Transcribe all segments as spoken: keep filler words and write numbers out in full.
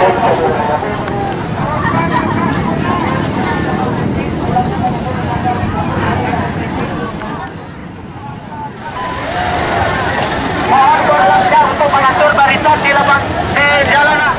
Untuk mengatur barisan di lapang di jalanan.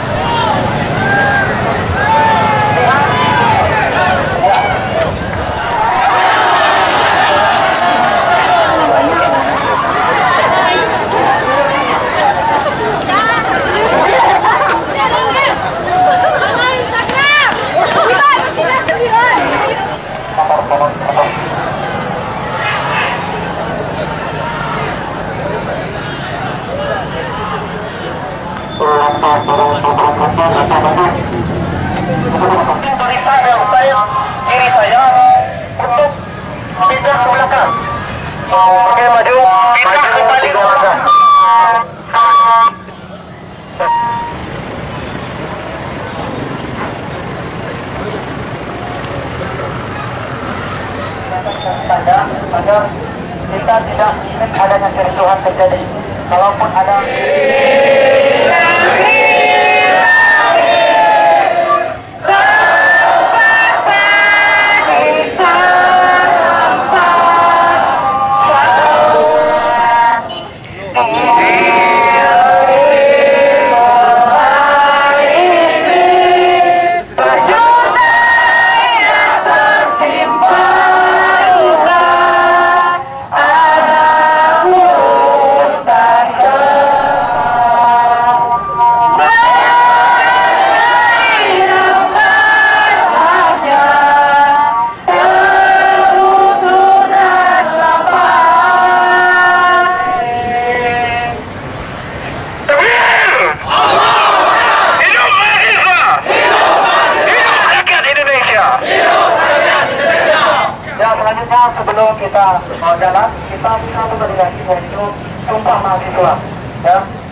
Dari saya, saya kiri saya untuk pindah ke belakang. Oke, maju, pindah kembali ke belakang. Tanda agar kita tidak ingin adanya kerusuhan terjadi. Kalaupun ada sebelum kita mau jalan, kita bisa memberikan itu sumpah mahasiswa, ya.